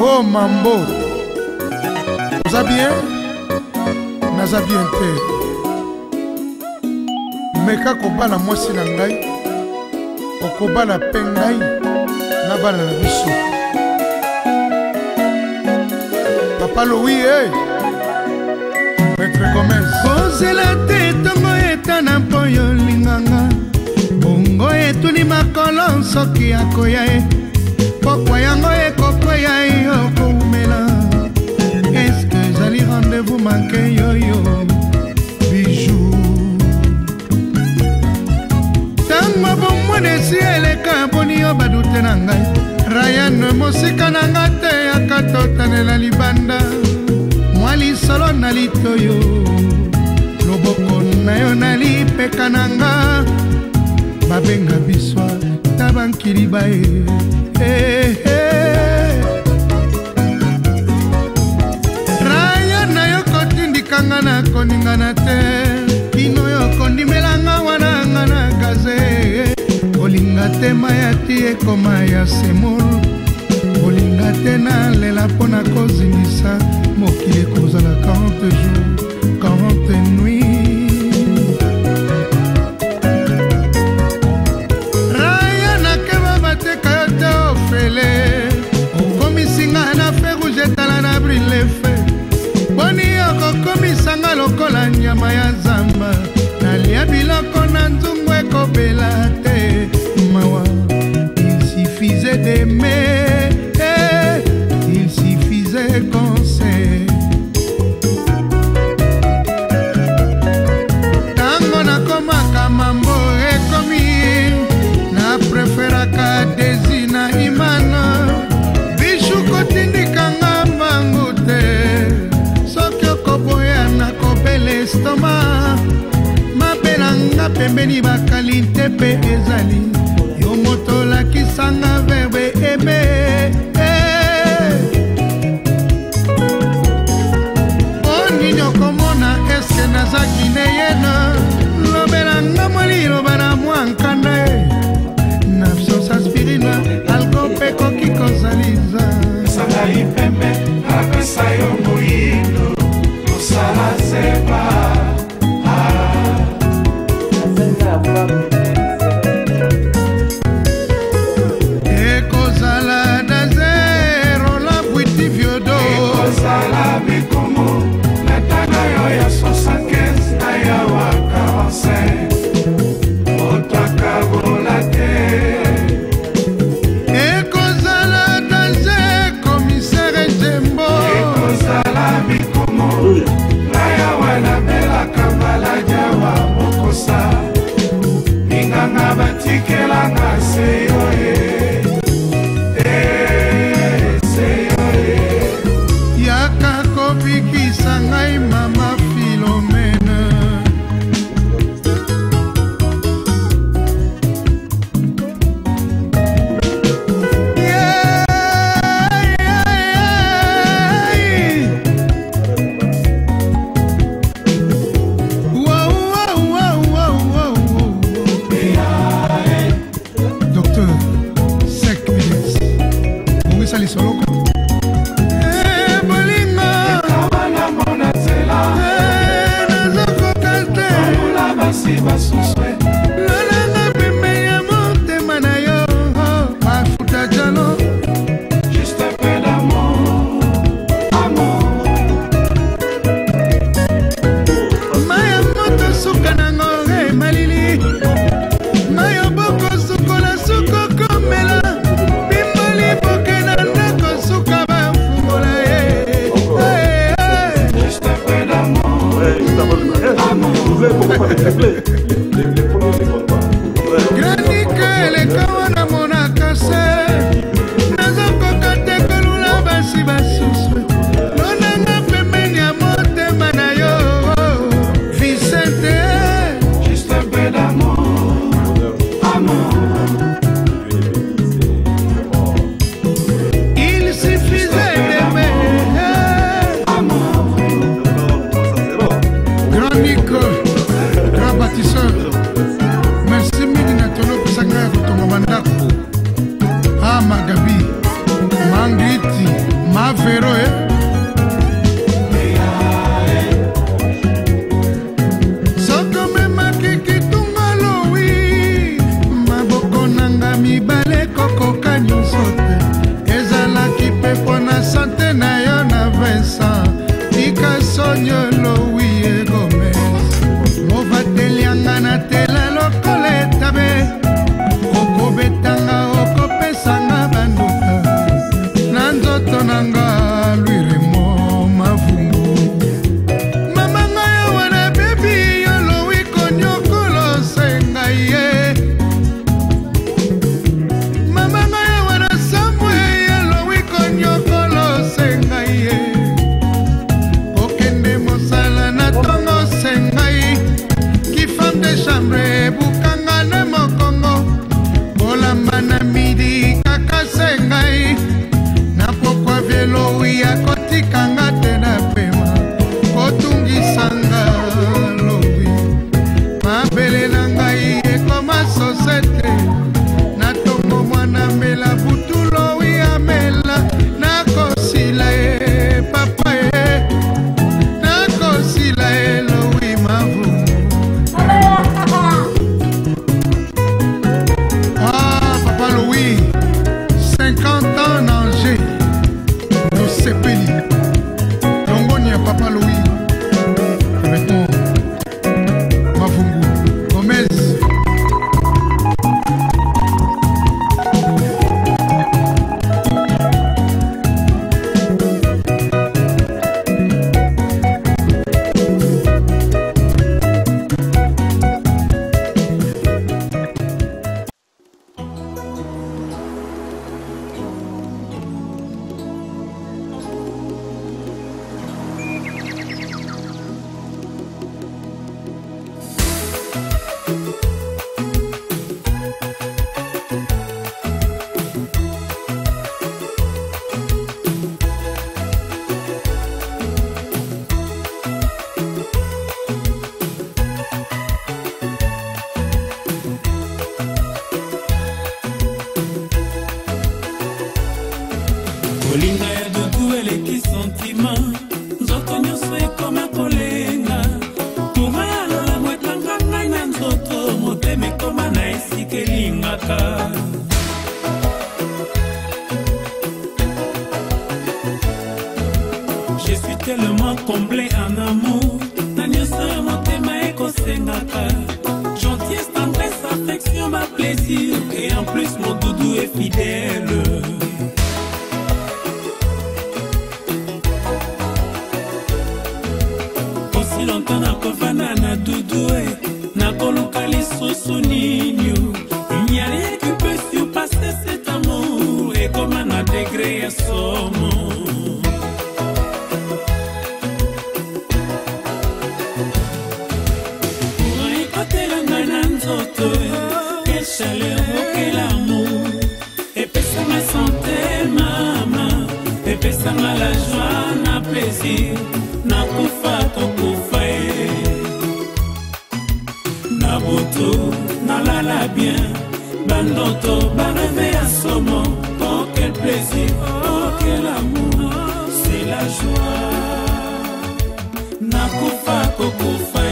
Oh mambo, oza bien? Naza bien te. Meka kobala mwasi na ngai, okobala pe ngai na bana na biso. Papa Louis, hey! Maître Gomez. Kozela te tongo etana mpo yo linganga, bongo etuni makolo soki akoya e, pokwa yango ekokoya yo koumela. Est-ce que jali rendez-vous manqué yo bijou? Tango bomwa desi eleka boni yo badute na ngai, Ryan mosika na nga te akatotanela libanda. Mwali solo na litoyo, loboko na yo nalipeka na nga, babenga biswa tabankili bae. Raya na yo kotindikanga na koningana te, kino yo kondimelanga wana nga na gaze. Olinga te mayati ekoma ya semol, olinga te na lela pona kozingisa mokili kozala 40 jours 40 nuits. Raya nakeba bateka yo te ofele, okomisinga na fe rouge etala na brile fe, boni okokomisanga lokola nyama ya zamba, nalia biloko na nzungu ekobela te mawa. Il suffisait d'aimer, il suffisait qu'on sait. Tango nakomaka mambo ekomi, na preferaka Desi na Imana, bishu kotindikanga mbangu te, soki okoboya nakobela estoma, mabelanga pembeni bakali te pe ezali, yo moto lakisanga verbe eme. Onino komona eske naza Guinéenne, lobelanga molilo bana mwankanda e, nafsos aspirina algo pe koki kozaliza. Sanga ipembe apesa yo moyindo, kosala seba. Ekozala da zero la buiti viodo, ekozala bikomo na tanga yo ya 75 na ya wa 45, otakabola te. ekozala da ze commissaire Jembo, ekozala bikomo na ya wa na bela kambala jawa mokosa, ninganga batikelanga seyo e. yaka kobikisa ngai mama Philomena. Docteur Sek Bilis, ongisa lisoloko. Bolingo nazokoka te, lolanga pembe ya motema na yo, mafuta jalo. Juste un peu d'amour, amour. Maya moto suka nango malili, mayo boko sukola suko komela, bimboli boke na ndako suka bafungola ye. Juste un peu d'amour, amour. Granike elekawa na monaka se, nazokoka te kolula basi basusu, lonanga pembeni ya motema na yo, Vicente. Juste un peu d'amour, amour. Il suffisait d'aimer, Amour. grand Nico, grand bâtisseur. Merci midi na tolo kusanga kutonga mandako. Ah Magabi, Mangiti, Mavero soko memaki kitunga lowi maboko nanga mibale kokoka nyonso te ezalaki mpe mpona sante na yo na Vincent likasonyo lowi Gomez movatelianga na tela lokola etabe okobetanga okopesanga banduka na nzoto nanga lwiremo mavungu mama ngai wana bebi yo lowi konyokolo senga ye mama ngai wana samwe yo lowi konyokolo senga ye okende mosala na tongo senga ye ki femme de chambre bukanga na mokongo bolamba na midi kaka senga ye na pokwa velowi akotikanga te na pema kotungisanga lowi mabele na ngai ekoma sosete na tongo mwana mela butu lowi amela nakosila ye papa ye nakosila ye lowi mavungu ah papa Louis 50 ans Angers nous sepeli Longonia papa Louis avec moi Mavungu Gomez kolinga ya dudu eleki sentima nzoto nyonso ekoma kolenga kura ya lolamu etanga ngai na nzoto motema ekoma na esika elingaka je suis tellement comblé en amour na nyonso ya motema ekosengaka gentillesse, tendresse, affection, ma plaisir et en plus mon doudou est fidèle. Aussi longtemps na kovana na doudou na koluka lisusu nini. Il n'y a rien qui peut surpasser cet amour et comme un degré à somme. Quelle chaleur, quel amour. Épaissant ma santé, maman. Épaissant la joie, na plaisir. Na kufa, tokufa, na boto, na lala bien. Bandoto, barreve à somo. Oh, quel plaisir, oh, quel amour. C'est la joie. Na kufa, tokufa,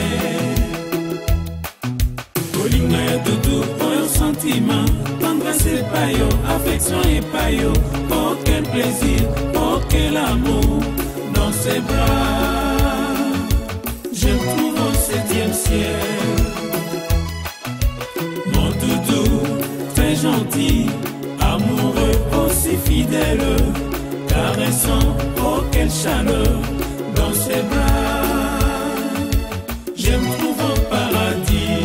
kolinga ya doudou, oyo sentiment, tendresse et payo, affection et payo. Oh quel plaisir, oh quel amour, dans ses bras, je me trouve au 7e ciel. Mon doudou, très gentil, amoureux, aussi fidèle, caressant, oh quelle chaleur, dans ses bras, je me trouve au paradis.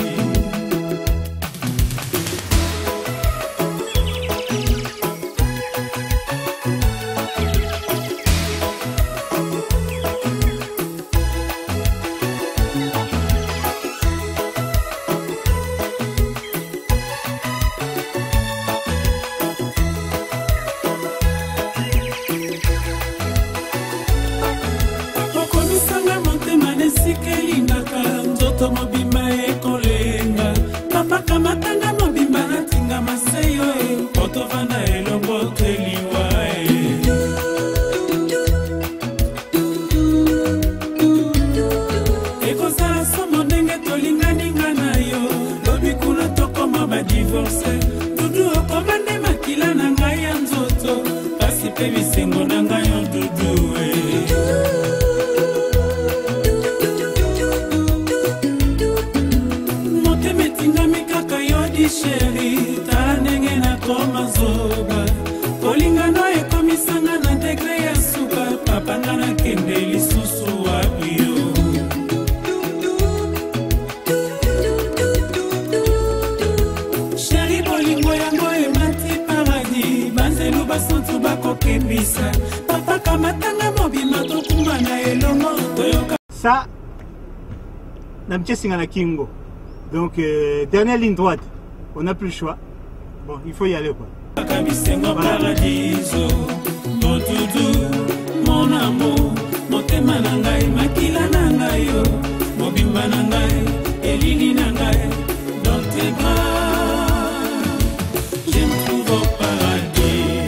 basantu bakokebisa papa kamatanga mobima tokuma na elongo toyoka ça Namche Singana Kingo. Donc dernière ligne droite, on n'a plus le choix. Bon, il faut y aller quoi. Paradiso, mon doudou, mon amour, mon tema nangai, makila nangai yo, mobimba nangai, elili nangai, dans tes bras, je me trouve au paradis.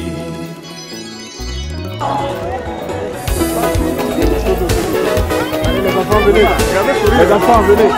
Les enfants, venez. Les enfants, venez.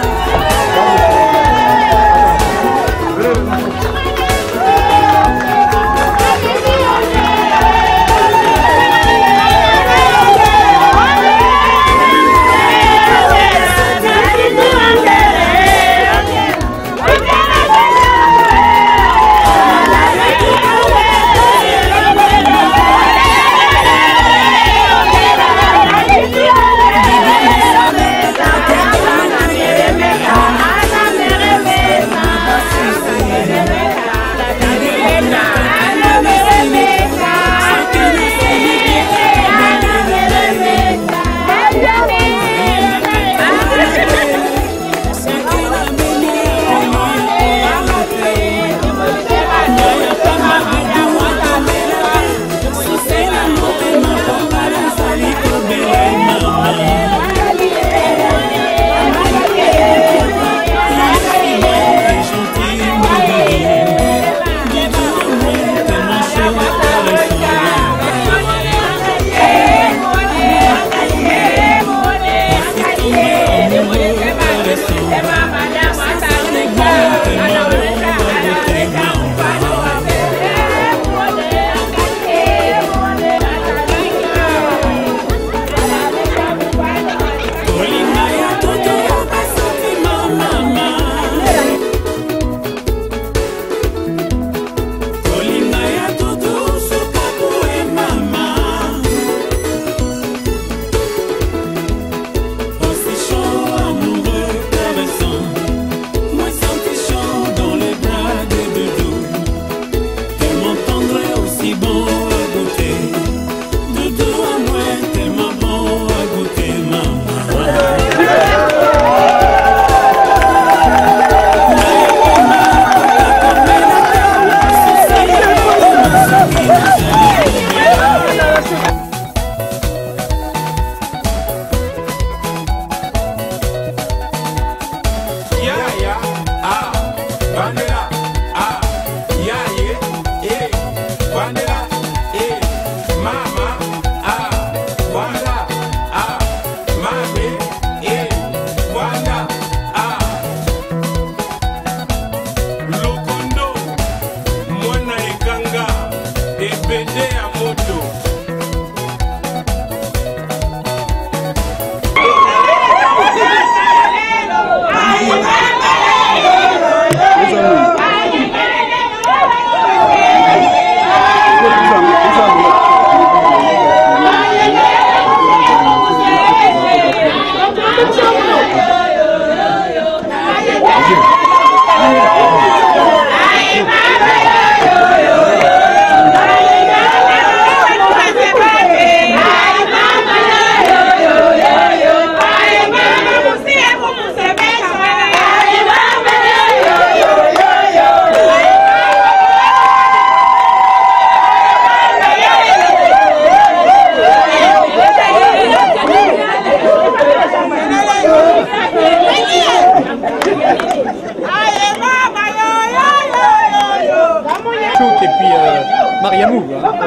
Mariamou,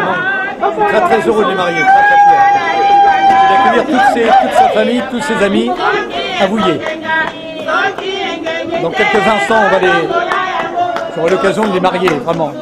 hein, très heureux de les marier, très fier. D'accueillir toute sa famille, tous ses amis à Vouillers. Dans quelques instants, j'aurai l'occasion de les marier, vraiment.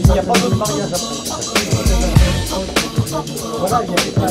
Il n'y a pas d'autre mariage après. Voilà, il y a des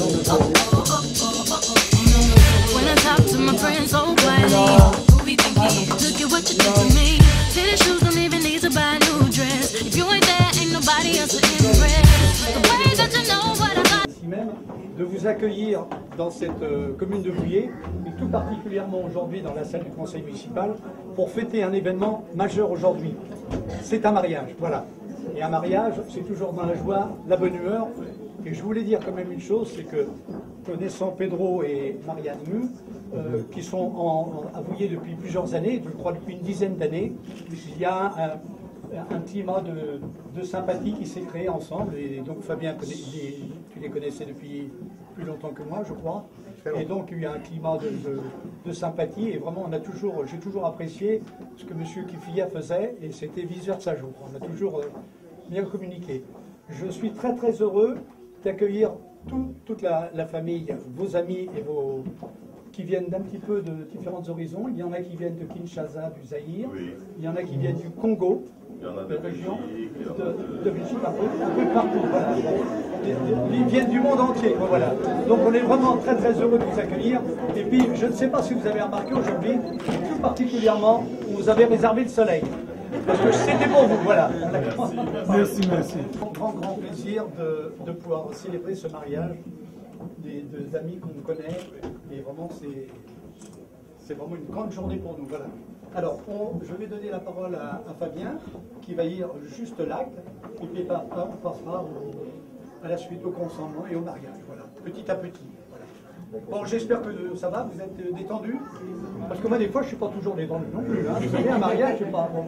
When I talk to my friends so quietly, who we think he is? Look at what you did to me. Tennis shoes don't even need to buy a new dress. If you ain't there, ain't nobody else to impress. The way that you know what I got. Ici même, de vous accueillir dans cette commune de Vouillé, et tout particulièrement aujourd'hui dans la salle du conseil municipal, pour fêter un événement majeur aujourd'hui. C'est un mariage, voilà. Et un mariage, c'est toujours dans la joie, la bonne humeur. Et je voulais dire quand même une chose, c'est que connaissant Pedro et Marianne Mu, qui sont à Vouillé depuis plusieurs années, je crois depuis une dizaine d'années, il y a un climat de sympathie qui s'est créé ensemble. Et donc Fabien, tu les connaissais depuis plus longtemps que moi, je crois. Et donc il y a un climat de sympathie. Et vraiment, j'ai toujours apprécié ce que M. Kifia faisait. Et c'était vice-versa, je crois. On a toujours bien communiqué. Je suis très très heureux d'accueillir toute la famille, vos amis et qui viennent d'un petit peu de différents horizons. Il y en a qui viennent de Kinshasa, du Zaïre. Oui. Il y en a qui viennent du Congo, de région, de Belgique, un peu partout. Voilà. Ils viennent du monde entier. Voilà. Donc on est vraiment très très heureux de vous accueillir. Et puis je ne sais pas si vous avez remarqué aujourd'hui, tout particulièrement, vous avez réservé le soleil. Parce que c'était pour vous, voilà. Merci, merci. Grand plaisir de pouvoir célébrer ce mariage des amis qu'on connaît. Et vraiment, c'est vraiment une grande journée pour nous. Voilà. Alors, je vais donner la parole à Fabien, qui va lire juste l'acte. Et puis, on passera à la suite au consentement et au mariage. Voilà, petit à petit. Bon, j'espère que ça va, vous êtes détendu. Parce que moi, des fois, je ne suis pas toujours détendu non plus. Hein. Vous savez, un mariage, je ne sais pas. Bon.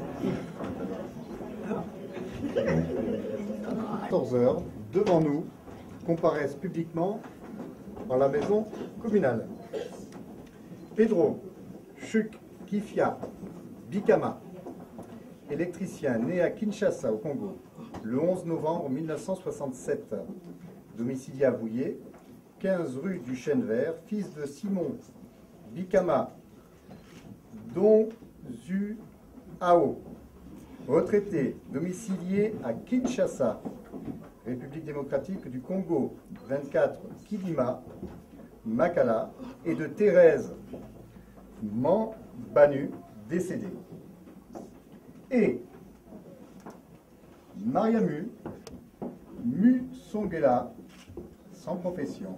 14 heures, devant nous, comparaissent publiquement dans la maison communale. Pedro Chuk Kifia Bikama, électricien né à Kinshasa, au Congo, le 11 novembre 1967, domicilié à Vouillé, 15 rue du Chêne Vert, fils de Simon Bikama Donzu Ao, retraité, domicilié à Kinshasa, République démocratique du Congo, 24 Kidima, Makala, et de Thérèse Mambanu, décédée. Et Mariamu Musongela, sans profession,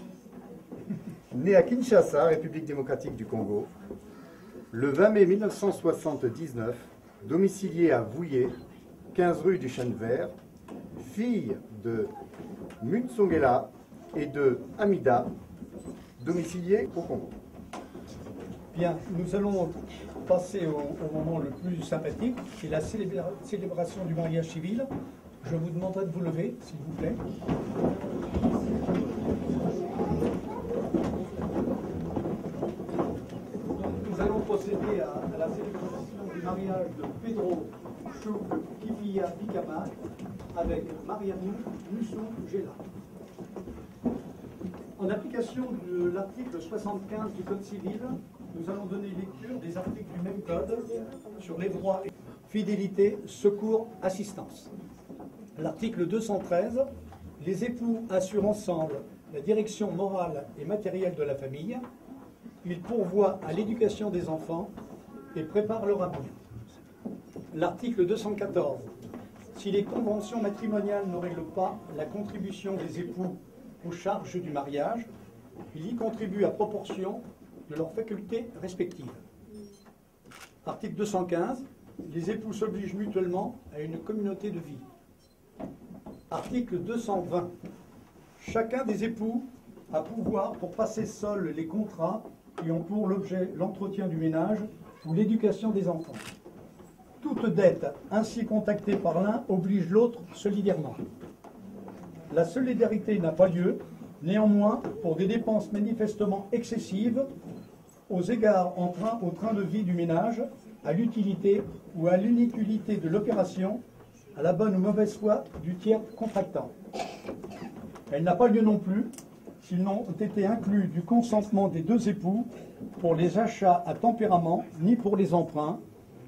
né à Kinshasa, République démocratique du Congo, le 20 mai 1979, domicilié à Vouillé, 15 rue du Chêne Vert, fille de Mutsongela et de Amida, domicilié au Congo. Bien, nous allons passer au moment le plus sympathique, qui est la célébration du mariage civil. Je vous demanderai de vous lever, s'il vous plaît. Nous allons procéder à la célébration du mariage de Pedro Chuk Kifia Bikama avec Mariamu Musongela. En application de l'article 75 du Code civil, nous allons donner lecture des articles du même code sur les droits et fidélité, secours, assistance. L'article 213, les époux assurent ensemble la direction morale et matérielle de la famille. Ils pourvoient à l'éducation des enfants et préparent leur avenir. L'article 214, si les conventions matrimoniales ne règlent pas la contribution des époux aux charges du mariage, ils y contribuent à proportion de leurs facultés respectives. Article 215, les époux s'obligent mutuellement à une communauté de vie. Article 220, chacun des époux a pouvoir pour passer seul les contrats qui ont pour l'objet l'entretien du ménage ou l'éducation des enfants. Toute dette ainsi contractée par l'un oblige l'autre solidairement. La solidarité n'a pas lieu, néanmoins, pour des dépenses manifestement excessives aux égards au train de vie du ménage, à l'utilité ou à l'inutilité de l'opération, à la bonne ou mauvaise foi du tiers contractant. Elle n'a pas lieu non plus s'ils n'ont été inclus du consentement des deux époux pour les achats à tempérament, ni pour les emprunts,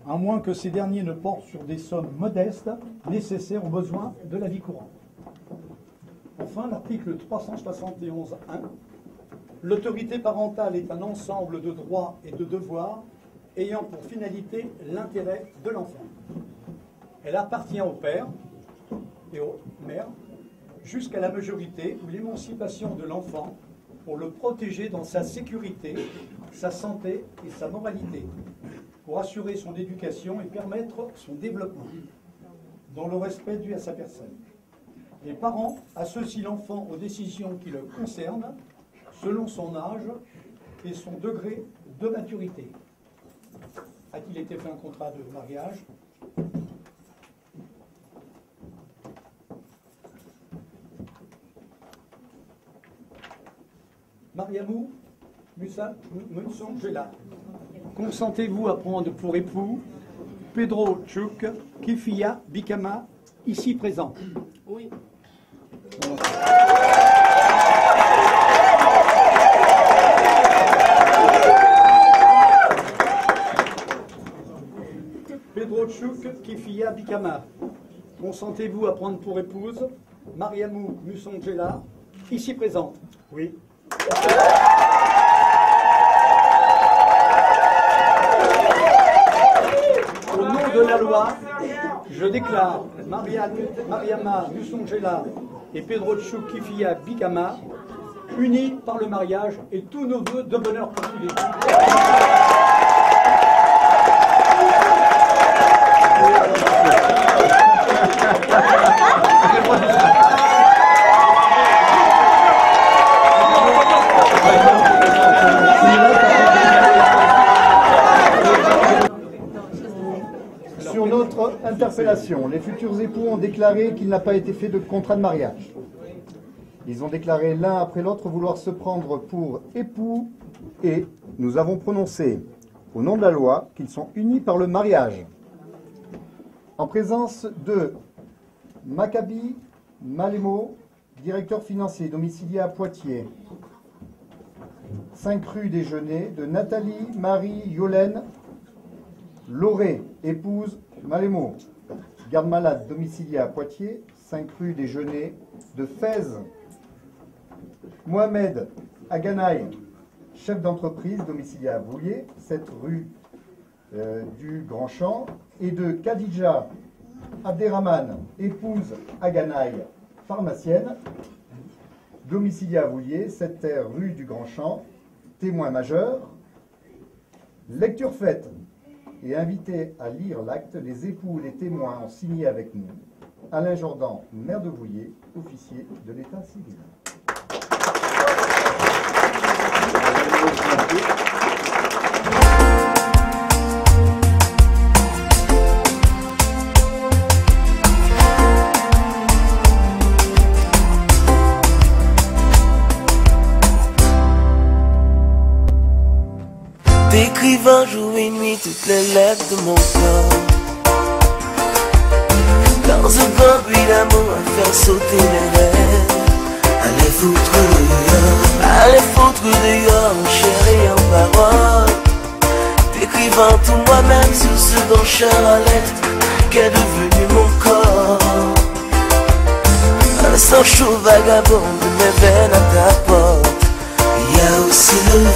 à moins que ces derniers ne portent sur des sommes modestes nécessaires aux besoins de la vie courante. Enfin, l'article 371.1, l'autorité parentale est un ensemble de droits et de devoirs ayant pour finalité l'intérêt de l'enfant. Elle appartient au père et aux mères jusqu'à la majorité ou l'émancipation de l'enfant pour le protéger dans sa sécurité, sa santé et sa moralité, pour assurer son éducation et permettre son développement, dans le respect dû à sa personne. Les parents associent l'enfant aux décisions qui le concernent, selon son âge et son degré de maturité. A-t-il été fait un contrat de mariage ? Mariamou Munsongela, consentez-vous à prendre pour époux Pedro Chuk Kifia Bikama, ici présent? Oui. Pedro Chuk Kifia Bikama, consentez-vous à prendre pour épouse Mariamou Munsongela, ici présente? Oui. Au nom de la loi, je déclare Mariama Munsongela et Pedro Chuk Kifia Bikama unis par le mariage et tous nos vœux de bonheur pour tous les deux. Sur notre interpellation, les futurs époux ont déclaré qu'il n'a pas été fait de contrat de mariage. Ils ont déclaré l'un après l'autre vouloir se prendre pour époux et nous avons prononcé, au nom de la loi, qu'ils sont unis par le mariage. En présence de Maccabi Malemo, directeur financier domicilié à Poitiers, 5 rue des Genêts, de Nathalie Marie Yolène Lauré, épouse Malemo, garde malade domicilié à Poitiers, 5 rue des Genêts, de Fès, Mohamed Aganaï, chef d'entreprise domicilié à Vouliers, 7 rue du Grand Champ, et de Khadija Abderrahman, épouse Aganaï, pharmacienne, domicilié à Vouliers, 7 rue du Grand Champ, témoin majeur. Lecture faite et invité à lire l'acte, les époux et les témoins ont signé avec nous. Alain Jordan, maire de Vouliers, officier de l'état civil. T'écrivant jour et nuit toutes les lettres de mon corps, dans un bruit d'amour à faire sauter les rêves. Allez foutre dehors, mon chéri en parole. T'écrivant tout moi-même sur ce dont à lettre qu'est devenu mon corps. Un sang chaud vagabond de mes veines à ta porte. Il y a aussi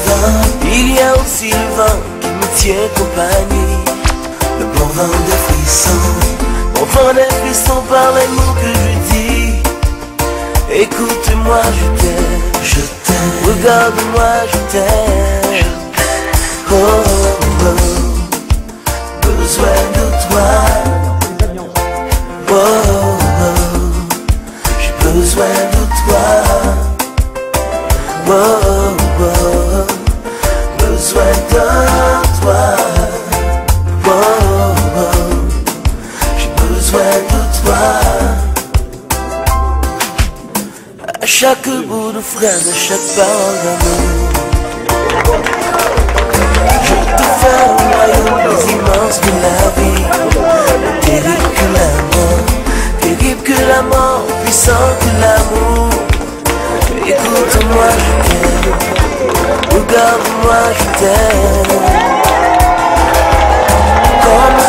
le vent qui me tient compagnie. Le bon vent des frissons par les mots que je dis. Écoute-moi, je t'aime, regarde-moi, je t'aime. Oh, oh, oh, besoin de toi. Oh, oh, j'ai besoin de toi. Oh, oh, besoin de toi. Oh, oh, j'ai besoin de toi. À chaque bout de phrase, à chaque parole d'amour, je te fais un royaume plus immense que la vie. Terrible que la mort, puissant que l'amour. Écoute-moi, je t'aime. Regarde-moi, je t'aime. Comme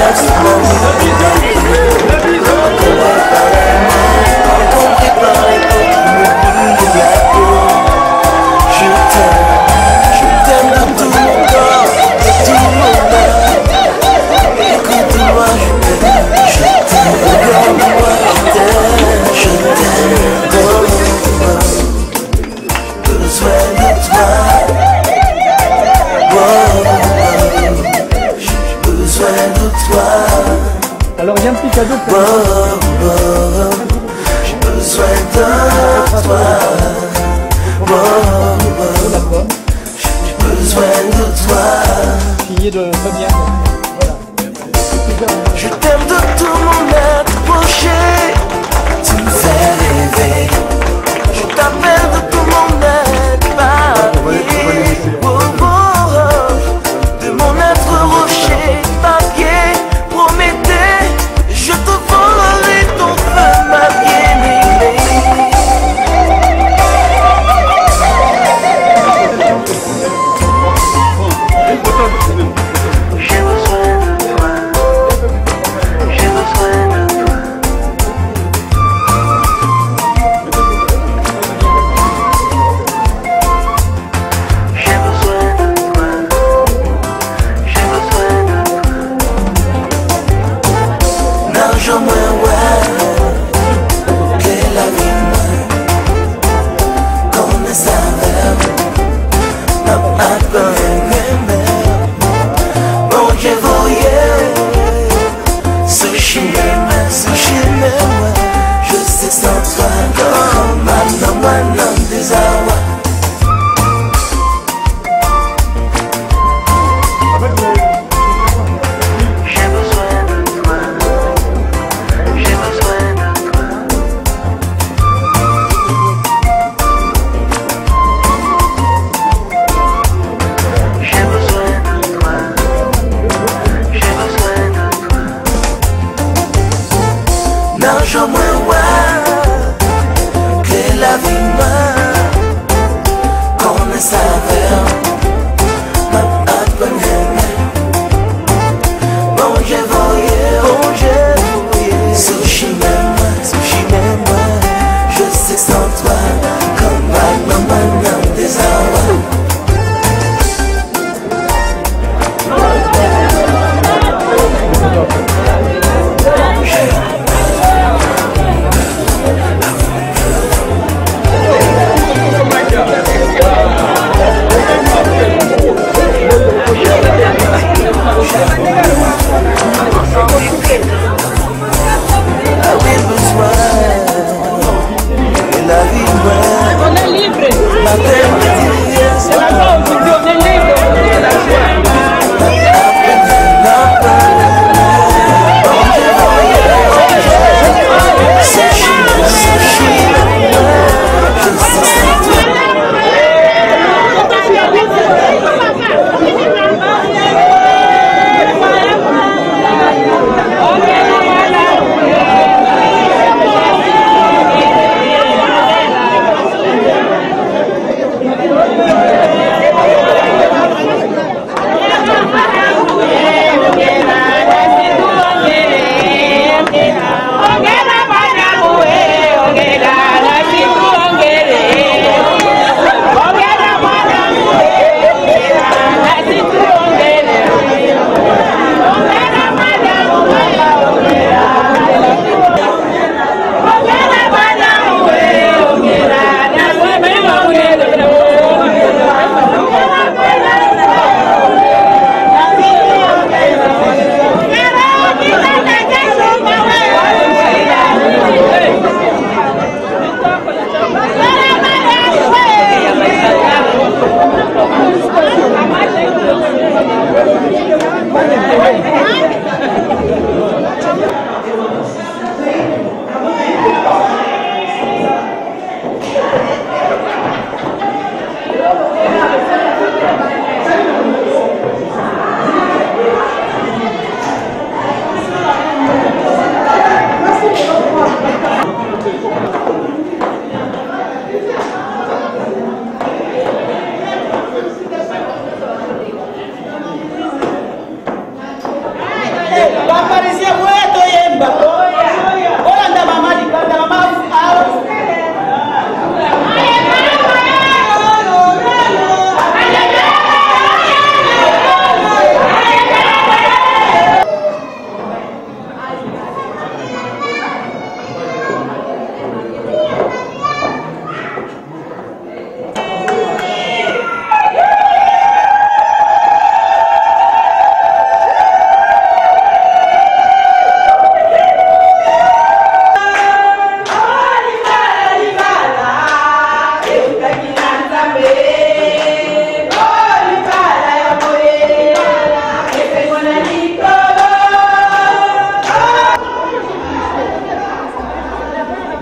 Alors il y a un petit cadeau pour j'ai besoin de toi. J'ai besoin de toi. Signé de Fabien. Voilà. Je t'aime de tout mon être proché. Tu me fais rêver. Je t'appelle de tout mon être papier. De mon être rocher, papier, Prométhée. Je te volerai ton feu, ma bien-aimée. J'ai besoin de toi. J'ai besoin de toi. J'ai besoin de toi. J'ai besoin de toi. Non, je me vois que la vie comme ça va. Non, pas bon, je voyais sushi, moi. Je sais sans toi comme un des awa. J'ai besoin de toi. J'ai besoin de toi. J'ai besoin de toi. J'ai besoin de toi. Non, je me vois que la vie m'a comme ça va. Ma bonne bon, je voyais sushi, même moi. Je sais sans toi comme un des awa.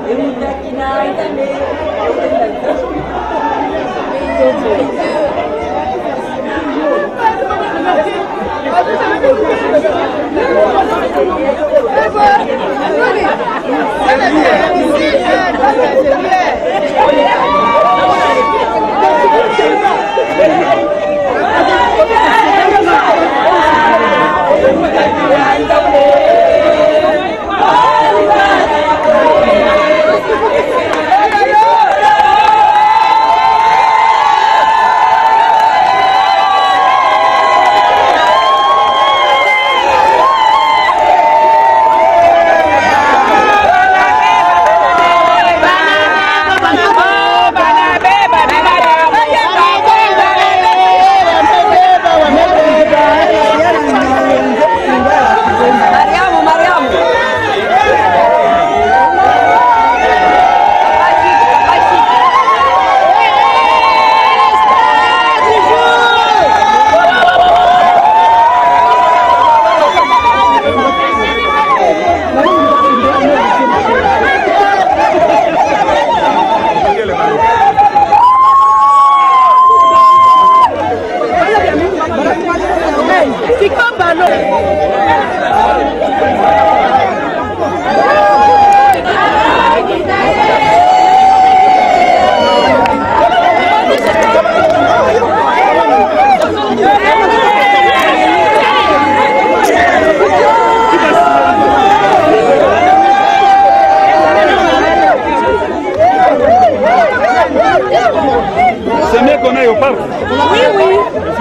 C'est mieux qu'on aille au parc. Oui, oui.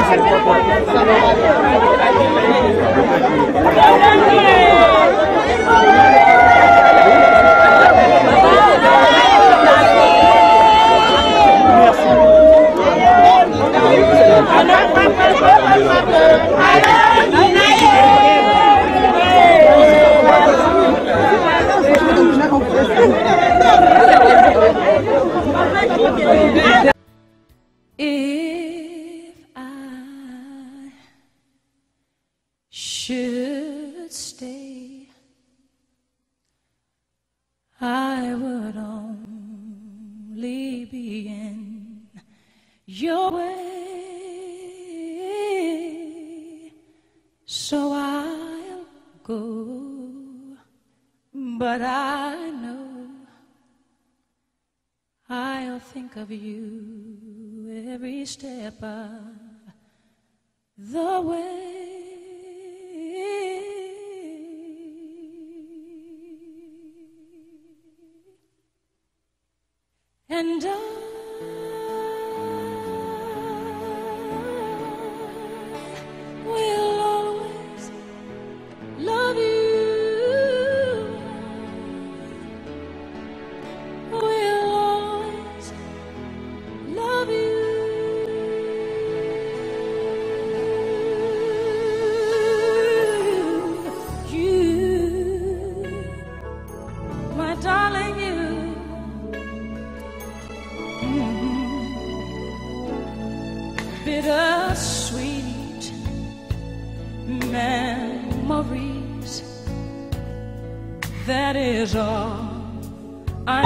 If I should stay, I would only be in your way, so I'll go, but I know I'll think of you every step of the way. And I will always love you. Will always love you. My darling, you. Bittersweet memories. That is all I'm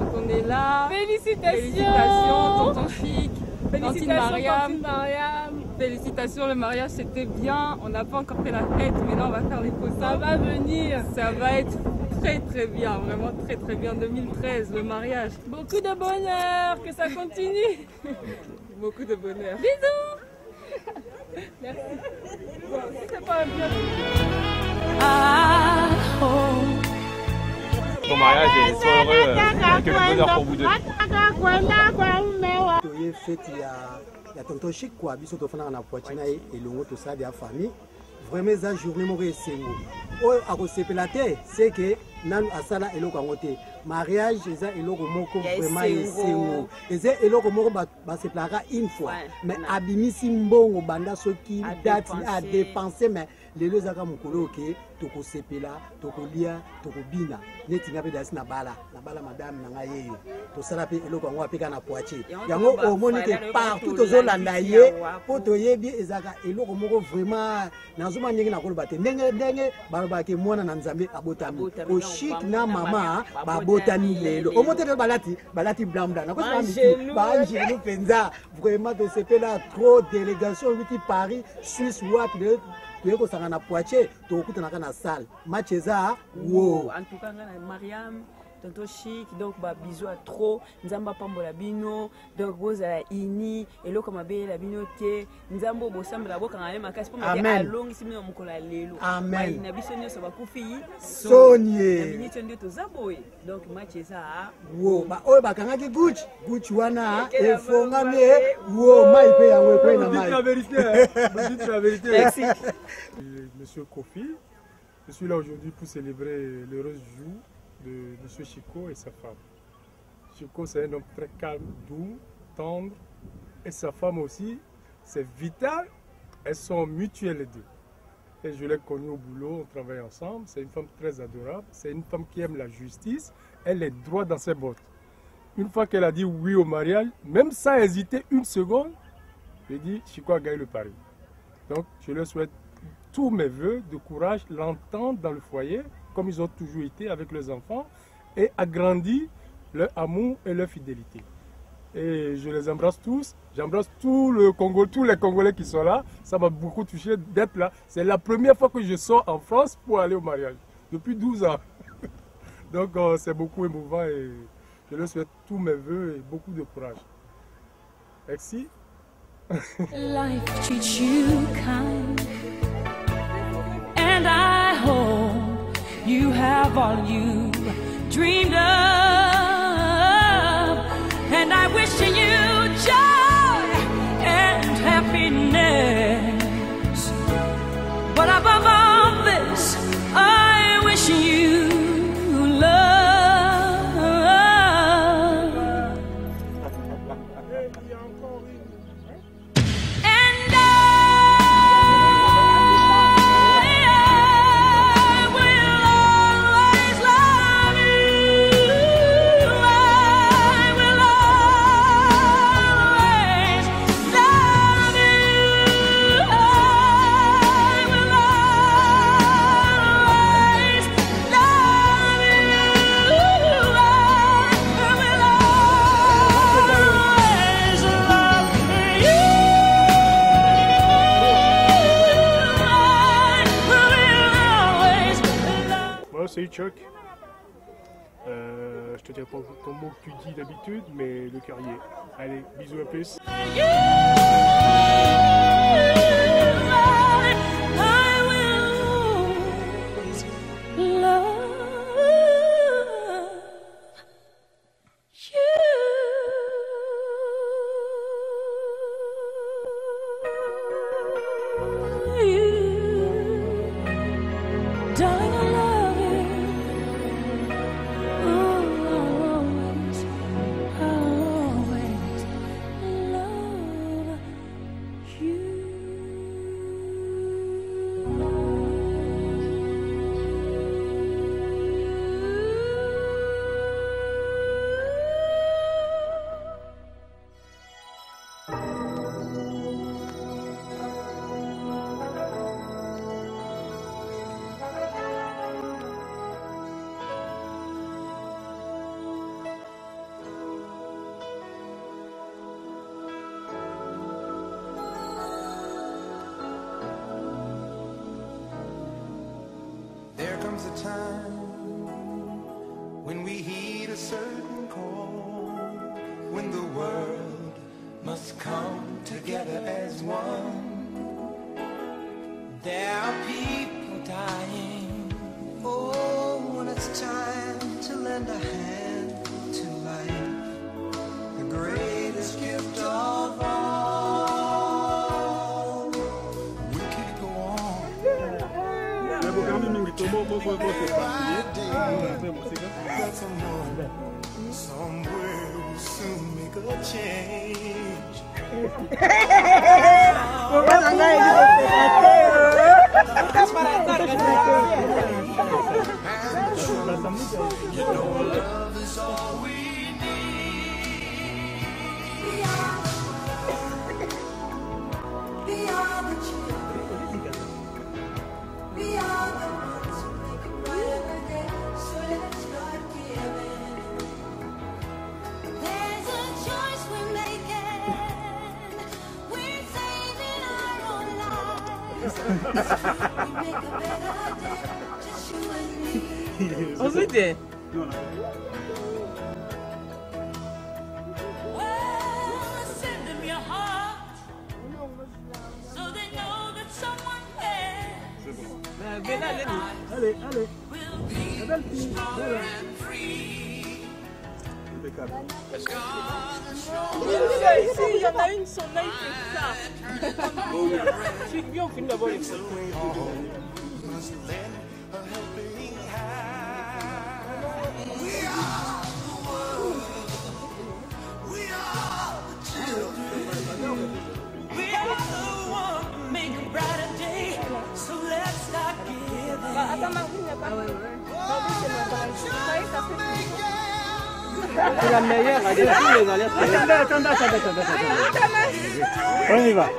Félicitations, tonton Chic, Tantine Mariam. Félicitations, le mariage c'était bien. On n'a pas encore fait la fête, mais là on va faire les photos. Ça va venir. Ça va être très très bien, vraiment très très bien. 2013, le mariage. Beaucoup de bonheur, que ça continue. Beaucoup de bonheur. Bisous. Merci. Bon, si c'est pas un bien. Bon mariage et sois heureux. Que le bonheur pour vous deux. Il y a tonton Chic quoi, biso to fana na poitina et longo to ça de la famille. Vraiment ça journée mo resengo. O akosepela te, c'est que nanu asala eloko ngote. Mariage eza eloko moko vraiment esengo. Eza eloko moko ba seplara une fois. Mais abimisi mbongo banda soki date a dépenser mais lelo zaka mukolo ke toko sepela, toko lia, toko bina. Neti ngabe dasi na bala madame na ngaye. To sala pe eloko ngo apeka na poitier. Yango omoni ke partout tozolanda ye po toyebi ezaka eloko moko vraiment nazoma ndenge na koloba te ndenge baloba ke mwana na nzambe abotami o Chic na mama babotami lelo omotele balati blamba na kosa miki banjelu penza vraiment to sepela trop délégation witi Paris Suisse wapi de tuyeko sanga na Poitiers to kutanaka na salle match eza wo en tout cas na Mariam tonton Chic donc ba bisous à trop nzamba pambola bino donc boza ini eloko mabe la bino te nzambo bosamba la boka ngale makasi po mabe alongi simino mukola lelo amen na biso nyoso ba kufi sonye na bini tondo to zaboy donc match eza wo ba oyo bakanga ki Gucci wana efongami wo mai pe yango pe na mai la vérité merci monsieur Kofi, je suis là aujourd'hui pour célébrer l'heureux jour de M. Chico et sa femme. Chico, c'est un homme très calme, doux, tendre, et sa femme aussi, c'est vital, elles sont mutuelles les deux. Et je l'ai connue au boulot, on travaille ensemble, c'est une femme très adorable, c'est une femme qui aime la justice, elle est droite dans ses bottes. Une fois qu'elle a dit oui au mariage, même sans hésiter une seconde, j'ai dit Chico a gagné le pari. Donc je leur souhaite tous mes voeux de courage, l'entente dans le foyer, comme ils ont toujours été avec leurs enfants, et agrandir leur amour et leur fidélité. Et je les embrasse tous, j'embrasse tout le Congo, tous les Congolais qui sont là. Ça m'a beaucoup touché d'être là. C'est la première fois que je sors en France pour aller au mariage, depuis 12 ans. Donc c'est beaucoup émouvant et je leur souhaite tous mes voeux et beaucoup de courage. Merci. Life treats you kind, and I hope you have all you dreamed of, and I wish you joy and happiness, but above all this I wish you love. Salut Chuck, je te dirai pas ton mot que tu dis d'habitude, mais le cœur y est. Allez, bisous, à plus. comes a time when we heed a certain call, when the world must come together as one. There are people dying. Oh, when it's time to lend a hand to life, the greatest gift of all. We can't go on. Somewhere we'll soon make a change. You know love is all we need. We are the children. We are the ones who make a brighter day. So let's start giving. There's a choice we're making. We're saving our own lives. We make a better day. Just you and me. Ensuite, Send them your heart, so they know that someone cares. Will be strong and free. Ici, il y en a une, son œil fait ça. Tu viens, on finit d'abord les photos. We are the world. We are the children. We are the one who make a brighter day. So let's start giving. c'est la meilleure. On y va.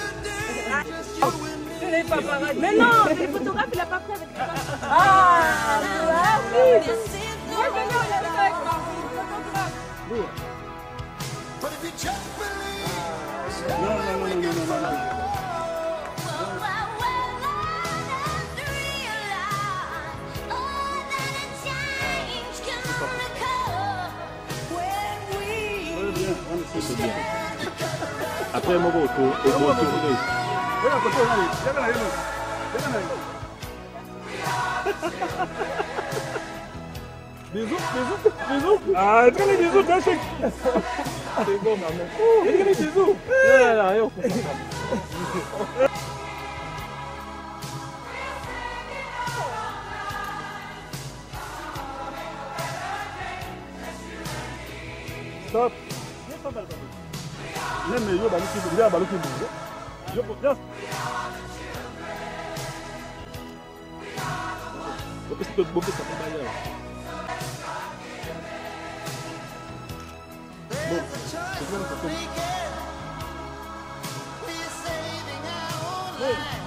Mais non, le photographe il a pas pris avec les photographes. Ah, oui. Moi je vais venir avec le photographe. Non. Après, moi, Bisous. Ah, tu les bisous, t'as chèque. C'est bon, maman. Tu les bisous. Stop. Même yo baluki, yo baluki. Yo yes. Beaucoup ça peut bailler. Bon, c'est bon ça.